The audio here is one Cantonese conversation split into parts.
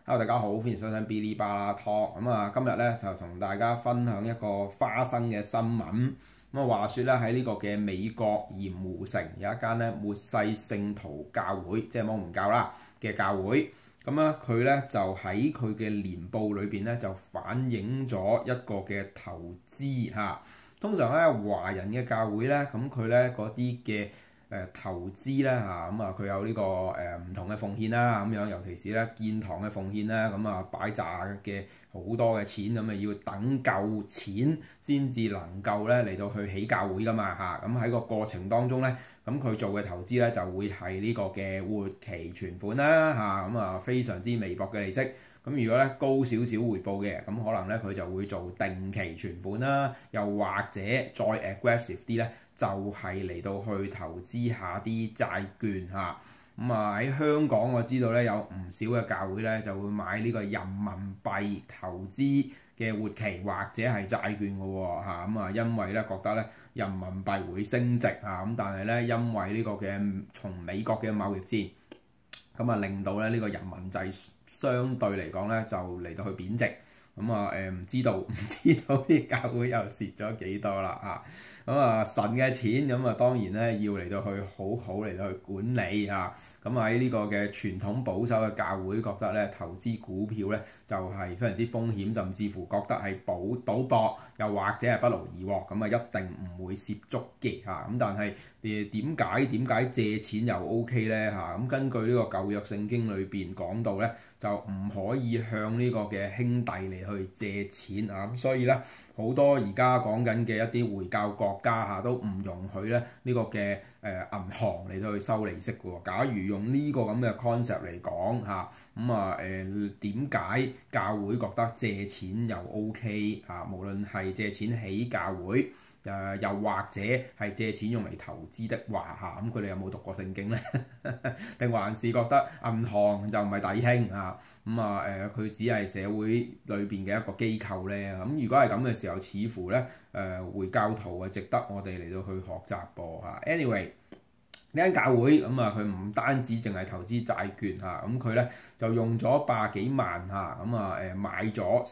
Hello，大家好，歡迎收聽 Bilibala Talk。今日咧就同大家分享一個花生嘅新聞。話說咧喺呢個嘅美國鹽湖城有一間咧末世聖徒教會，即係摩門教啦嘅教會。佢咧就喺佢嘅年報裏邊咧就反映咗一個嘅投資嚇。通常咧華人嘅教會咧，佢咧嗰啲嘅投資咧嚇，佢有呢個唔同嘅奉獻啦，咁樣尤其是咧建堂嘅奉獻啦，擺炸嘅好多嘅錢，要等夠錢先至能夠咧嚟到去起教會噶嘛嚇。喺個過程當中咧，佢做嘅投資咧就會係呢個嘅活期存款啦嚇，非常之微薄嘅利息。如果咧高少少回報嘅，可能咧佢就會做定期存款啦，又或者再 aggressive 啲咧，就係嚟到去投資下啲債券嚇。喺香港我知道咧有唔少嘅教會咧就會買呢個人民幣投資嘅活期或者係債券嘅喎嚇。因為咧覺得咧人民幣會升值嚇，但係咧因為呢個嘅從美國嘅貿易戰，令到咧呢個人民幣相對嚟講咧就嚟到去貶值。唔知道啲教會又蝕咗幾多啦嚇。神嘅錢當然咧要嚟到去好好嚟到去管理嚇。喺呢個嘅傳統保守嘅教會覺得咧投資股票咧就係非常之風險，甚至乎覺得係賭博，又或者係不勞而獲，一定唔會涉足嘅嚇。但係點解借錢又 OK 咧嚇？根據呢個舊約聖經裏邊講到咧，就唔可以向呢個嘅兄弟嚟去借錢啊。所以咧好多而家講緊嘅一啲回教國家嚇都唔容許咧呢個嘅銀行嚟到去收利息嘅喎。假如用呢個咁嘅 concept 嚟講嚇，點解教會覺得借錢又 OK 嚇？無論係借錢起教會，又或者係借錢用嚟投資的話嚇，佢哋有冇讀過聖經咧？定還是覺得銀行就唔係弟兄啊？佢只係社會裏邊嘅一個機構咧。如果係咁嘅時候，似乎咧回教徒值得我哋嚟到去學習噃嚇。Anyway，呢間教會佢唔單止淨係投資債券嚇，佢咧就用咗百幾萬嚇，買咗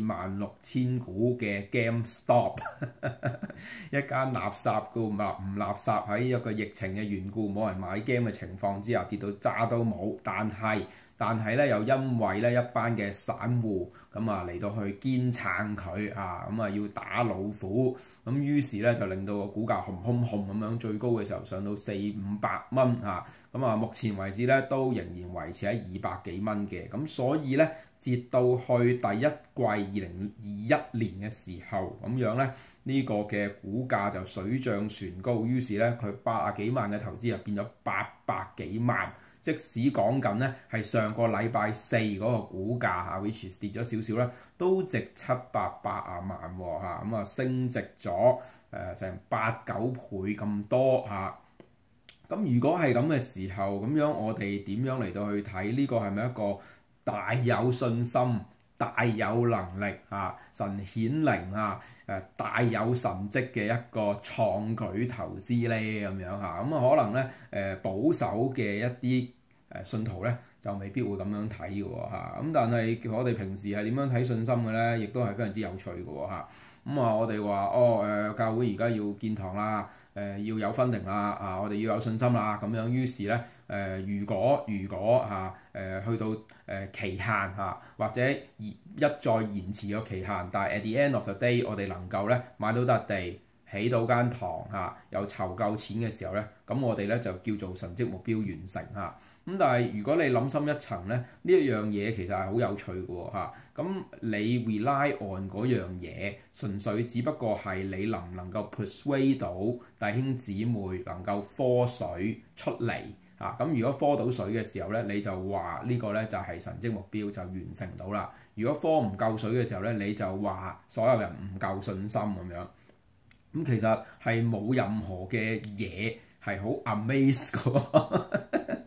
46,000股嘅 GameStop 一間垃圾嘅唔垃圾，喺一個疫情嘅緣故冇人買 game 嘅情況之下跌到渣都冇，但係咧又因為咧一班嘅散戶嚟到去堅撐佢啊，要打老虎，於是咧就令到個股價紅咁樣，最高嘅時候上到400-500蚊嚇。目前為止咧都仍然維持喺200幾蚊嘅。所以咧截到去第一季2021年嘅時候咁樣咧，呢個嘅股價就水漲船高，於是咧佢80幾萬嘅投資就變咗800幾萬。即使講緊咧係上個禮拜四嗰個股價嚇，which 跌咗少少咧，都值780萬喎嚇。升值咗成8-9倍咁多嚇。如果係咁嘅時候，咁樣我哋點樣嚟到去睇呢個係咪一個大有信心、大有能力嚇、神顯靈嚇、大有神蹟嘅一個創舉投資咧咁樣嚇？可能咧保守嘅一啲信徒咧就未必會咁樣睇嘅喎嚇。但係我哋平時係點樣睇信心嘅咧，亦都係非常之有趣嘅喎嚇。我哋話教會而家要建堂啦，要有分庭啦，我哋要有信心啦咁樣。於是咧如果嚇去到期限嚇，或者一再延遲個期限，但係 at the end of the day 我哋能夠咧買到笪地，起到間堂嚇，又籌夠錢嘅時候咧，我哋咧就叫做神蹟目標完成嚇。但係如果你諗深一層咧，呢一樣嘢其實係好有趣嘅喎嚇。你 rely on 嗰樣嘢，純粹只不過係你能唔能夠 persuade 到弟兄姊妹能夠科水出嚟嚇。如果科到水嘅時候咧，你就話呢個咧就係神蹟目標就完成到啦。如果科唔夠水嘅時候咧，你就話所有人唔夠信心咁樣。其實係冇任何嘅嘢係好 amaze 嘅。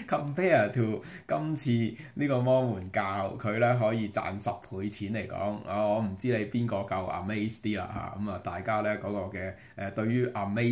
compare to 今次呢個摩門教佢咧可以賺10倍錢嚟講，我唔知你邊個夠 amaze 啲啦嚇，咁啊大家咧嗰個嘅對於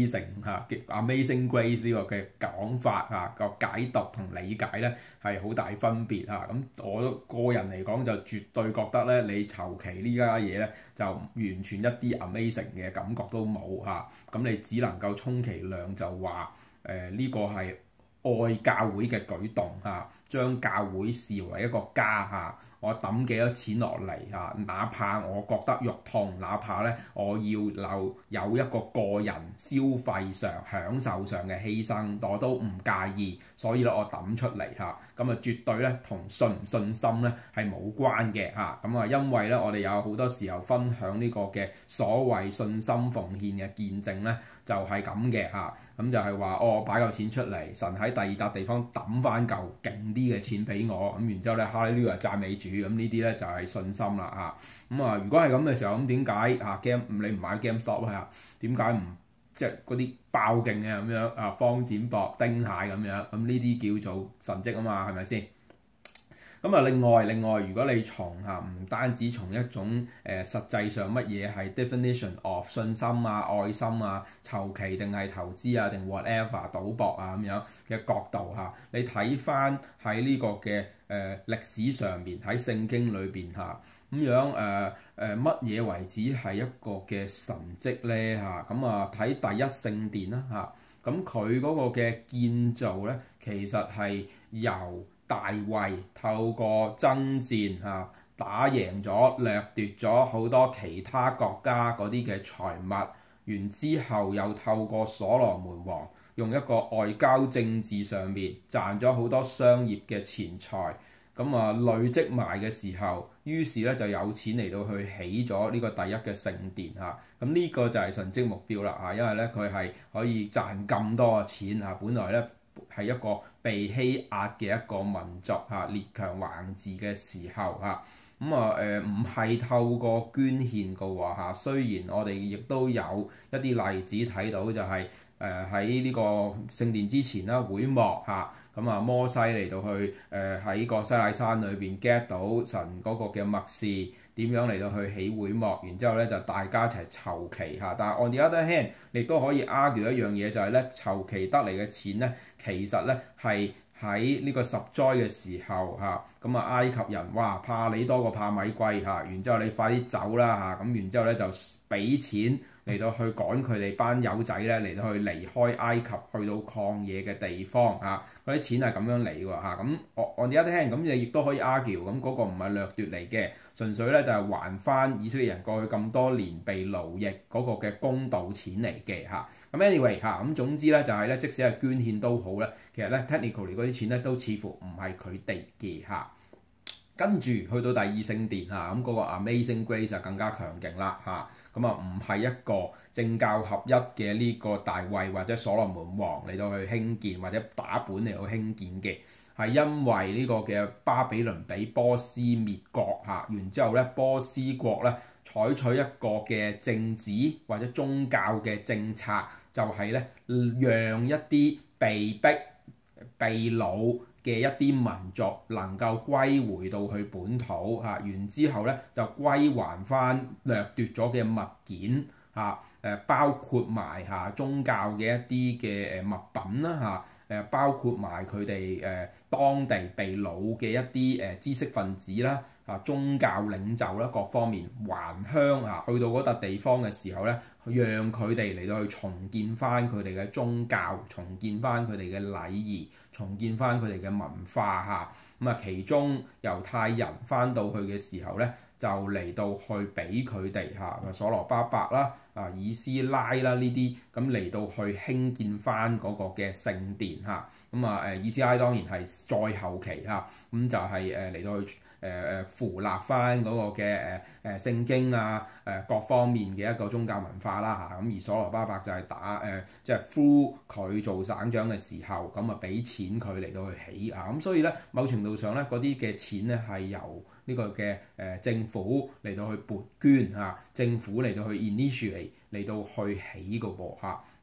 Amazing Grace 呢個嘅講法嚇個解讀同理解咧係好大分別嚇，咁我個人嚟講就絕對覺得咧你籌期呢家嘢咧就完全一啲 amazing 嘅感覺都冇嚇，咁你只能夠充其量就話呢個係愛教會嘅舉動嚇，將教會視為一個家嚇。我抌幾多錢落嚟嚇，哪怕我覺得肉痛，哪怕咧我要有一個個人消費上享受上嘅犧牲，我都唔介意。所以咧我抌出嚟嚇，咁啊絕對咧同信唔信心咧係冇關嘅嚇。咁啊因為咧我哋有好多時候分享呢個嘅所謂信心奉獻嘅見證咧，就係咁嘅嚇。咁就係話我擺嚿錢出嚟，神喺第二笪地方抌翻嚿勁啲嘅錢俾我，咁然之後咧哈利路亞讚美主，咁呢啲咧就係信心啦嚇。咁啊如果係咁嘅時候，咁點解你唔買 GameStop 啊？點解唔即係嗰啲爆勁嘅咁樣啊？方展博、丁蟹咁樣，咁呢啲叫做神蹟啊嘛，係咪先？咁啊，另外，如果你從唔單止從一種實際上乜嘢係 definition of 信心啊、愛心啊、籌期定係投資啊、定 whatever 賭博啊咁樣嘅角度你睇翻喺呢個嘅歷史上面喺聖經裏邊咁樣乜嘢為止係一個嘅神蹟咧咁啊睇第一聖殿啦咁佢嗰個嘅建造咧，其實係由大衛透過爭戰打贏咗、掠奪咗好多其他國家嗰啲嘅財物，然之後又透過所羅門王用一個外交政治上面賺咗好多商業嘅錢財，咁累積埋嘅時候，於是咧就有錢嚟到去起咗呢個第一嘅聖殿咁呢個就係神蹟目標啦因為咧佢係可以賺咁多嘅錢本來咧係一個被欺壓嘅一個民族列強橫治嘅時候唔係透過捐獻嘅喎雖然我哋亦都有一啲例子睇到就係喺呢個聖殿之前啦會幕摩西嚟到去喺個西奈山裏邊 get 到神嗰個嘅默示點樣嚟到去起會幕，然之後咧就大家一齊籌期但係 on the other hand，亦都可以 argue 一樣嘢就係咧籌期得嚟嘅錢咧，其實咧係喺呢個十災嘅時候埃及人哇怕你多過怕米貴然之後你快啲走啦咁然之後咧就俾錢嚟到去趕佢哋班友仔咧嚟到去離開埃及去到曠野嘅地方嗰啲錢係咁樣嚟喎咁我哋一聽咁你亦都可以 argue 咁嗰個唔係掠奪嚟嘅，純粹咧就係還翻以色列人過去咁多年被奴役嗰個嘅公道錢嚟嘅咁 anyway 咁總之咧就係咧即使係捐獻都好咧，其實咧 technically 嗰啲錢咧都似乎唔係佢哋嘅跟住去到第二聖殿咁嗰個 Amazing Grace 就更加強勁啦咁唔係一個政教合一嘅呢個大衛或者所羅門王嚟到去興建或者打本嚟到興建嘅，係因為呢個嘅巴比倫俾波斯滅國然之後咧波斯國咧採取一個嘅政治或者宗教嘅政策，就係咧讓一啲被逼被擄嘅一啲民族能夠歸回到去本土然之後咧就歸還翻掠奪咗嘅物件包括埋宗教嘅一啲嘅物品啦包括埋佢哋當地被擄嘅一啲知識分子啦宗教領袖啦各方面還鄉去到嗰笪地方嘅時候咧，讓佢哋嚟到去重建翻佢哋嘅宗教，重建翻佢哋嘅禮儀，重建翻佢哋嘅文化其中猶太人翻到去嘅時候咧，就嚟到去俾佢哋所羅巴伯啦以斯拉啦呢啲咁嚟到去興建翻嗰個嘅聖殿以斯拉當然係再後期咁就係嚟到去扶立翻嗰個嘅聖經各方面嘅一個宗教文化啦咁而所羅巴伯就係即係呼佢做省長嘅時候咁俾錢佢嚟到去起咁所以咧某程度上咧嗰啲嘅錢咧係由呢個嘅政府嚟到去撥捐政府嚟到去 initiate 嚟到去起個噃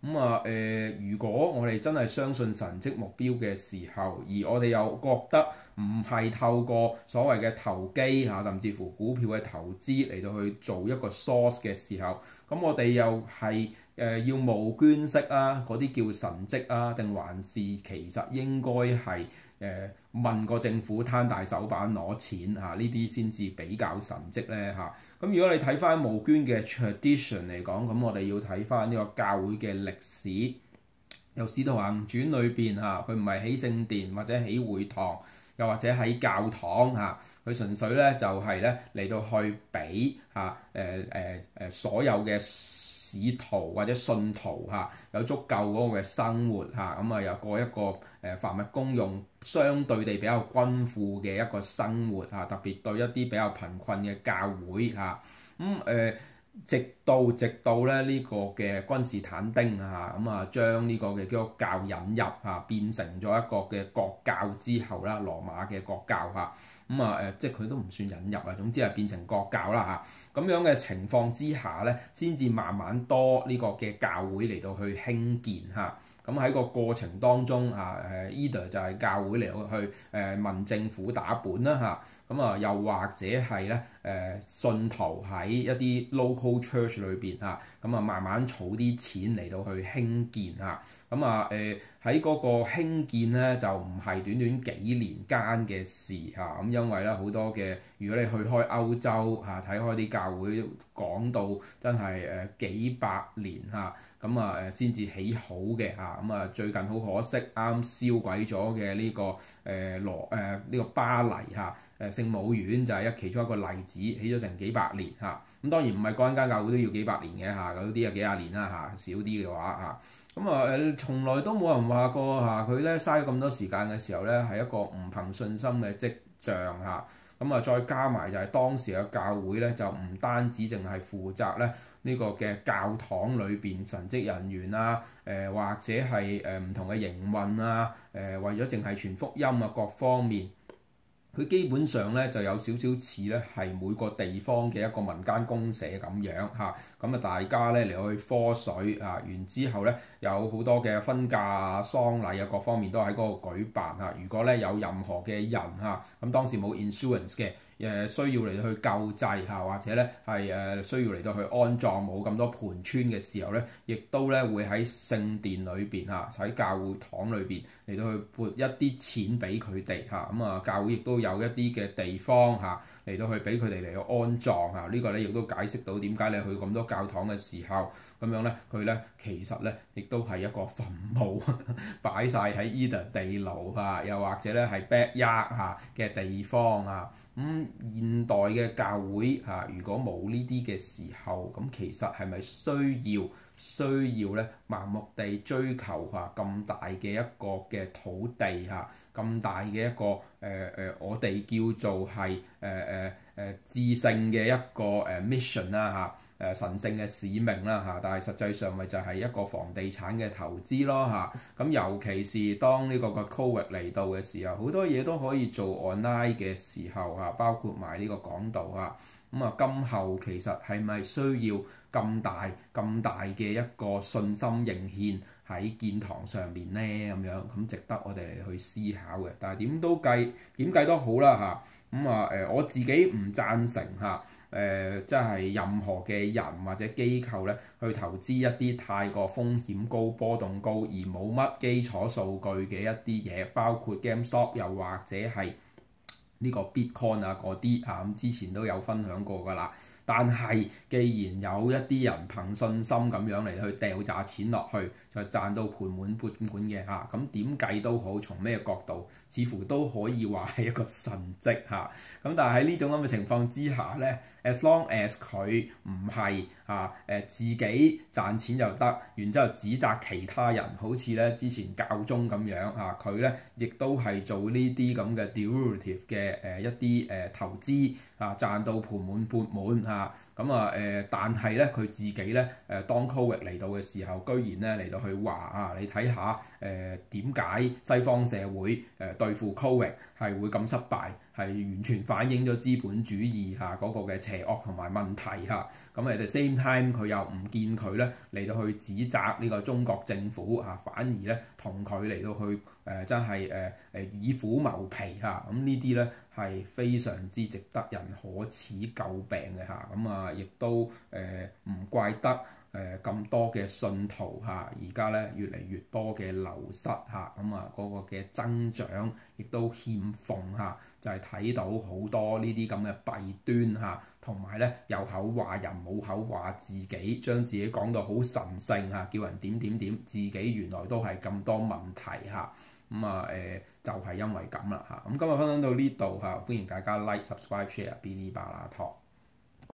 如果我哋真係相信神蹟目標嘅時候，而我哋又覺得唔係透過所謂嘅投機甚至乎股票嘅投資嚟到去做一個 source 嘅時候，咁我哋又係要募捐式啊，嗰啲叫神蹟啊，定還是其實應該係問個政府攤大手板攞錢呢啲先至比較神蹟咧嚇。咁如果你睇翻募捐嘅 tradition 嚟講，咁我哋要睇翻呢個教會嘅歷史，由使徒行傳裏邊佢唔係起聖殿或者起會堂，又或者喺教堂佢純粹咧就係咧嚟到去俾所有嘅使徒或者信徒有足夠嗰個嘅生活又過一個凡物公用相對地比較均富嘅一個生活特別對一啲比較貧困嘅教會直到咧呢個嘅君士坦丁將呢個嘅基督教引入變成咗一個嘅國教之後啦，羅馬嘅國教即係佢都唔算引入總之係變成國教啦咁樣嘅情況之下咧，先至慢慢多呢個嘅教會嚟到去興建咁喺個過程當中either 就係教會嚟到去問政府打本啦又或者係咧信徒喺一啲 local church 裏邊慢慢儲啲錢嚟到去興建喺嗰個興建咧就唔係短短幾年間嘅事因為咧好多嘅，如果你去開歐洲睇開啲教會講到真係幾百年先至起好嘅最近好可惜啱燒鬼咗嘅呢個呢個巴黎聖母院就係其中一個例子，起咗成幾百年咁當然唔係間間教會都要幾百年嘅嗰啲幾廿年啦少啲嘅話從來都冇人話過佢咧嘥咁多時間嘅時候咧係一個唔憑信心嘅跡象再加埋就係當時嘅教會咧就唔單止淨係負責咧呢個嘅教堂裏邊神職人員或者係唔同嘅營運為咗淨係傳福音各方面。佢基本上咧就有少少似咧係每個地方嘅一個民間公社咁樣大家咧嚟去科水完之後咧有好多嘅婚嫁喪禮各方面都喺嗰度舉辦如果咧有任何嘅人咁當時冇 insurance 嘅需要嚟到去救濟或者咧係需要嚟到去安葬冇咁多盤村嘅時候咧，亦都咧會喺聖殿裏邊喺教會堂裏邊嚟到去撥一啲錢俾佢哋教會亦都有一啲嘅地方嚟到去俾佢哋嚟到安葬呢個咧亦都解釋到點解你去咁多教堂嘅時候咁樣咧，佢咧其實咧亦都係一個墳墓擺晒喺 either 地牢又或者咧係 backyard 嘅地方現代嘅教會如果冇呢啲嘅時候，咁其實係咪需要咧盲目地追求咁大嘅一個嘅土地咁大嘅一個我哋叫做係至聖嘅一個mission 神聖嘅使命但係實際上咪就係一個房地產嘅投資咯咁尤其是當呢個 COVID 嚟到嘅時候，好多嘢都可以做 online 嘅時候包括埋呢個講道今後其實係咪需要咁大嘅一個信心認獻喺建堂上面呢？咁值得我哋嚟去思考嘅。但係點計都好啦我自己唔贊成即係任何嘅人或者機構咧去投資一啲太過風險高、波動高而冇乜基礎數據嘅一啲嘢，包括 GameStop 又或者係呢個 Bitcoin 嗰啲咁之前都有分享過㗎啦。但係既然有一啲人憑信心咁樣嚟去掉炸錢落去，就賺到盤滿缽滿嘅咁點計都好，從咩角度似乎都可以話係一個神蹟咁但係喺呢種咁嘅情況之下咧 ，as long as 佢唔係自己賺錢就得，然之後指責其他人，好似咧之前教宗咁樣佢咧亦都係做呢啲咁嘅 derivative 嘅一啲投資賺到盤滿缽滿但係咧佢自己咧當 Covid 嚟到嘅時候，居然咧嚟到去話你睇下點解西方社會對付 Covid 係會咁失敗係完全反映咗資本主義嚇嗰個嘅邪惡同埋問題嚇。咁at the same time佢又唔見佢咧嚟到去指責呢個中國政府嚇，反而咧同佢嚟到去真係以虎謀皮嚇。咁呢啲咧係非常之值得人可恥詬病嘅嚇。咁亦都唔怪得咁多嘅信徒嚇，而家咧越嚟越多嘅流失嚇，嗰個嘅增長亦都欠奉嚇，就係睇到好多呢啲咁嘅弊端嚇，同埋咧有口話人冇口話自己，將自己講到好神聖嚇，叫人點點點，自己原來都係咁多問題嚇。就係因為咁啦嚇。咁今日分享到呢度嚇，歡迎大家 like、subscribe、share Bilibala Talk。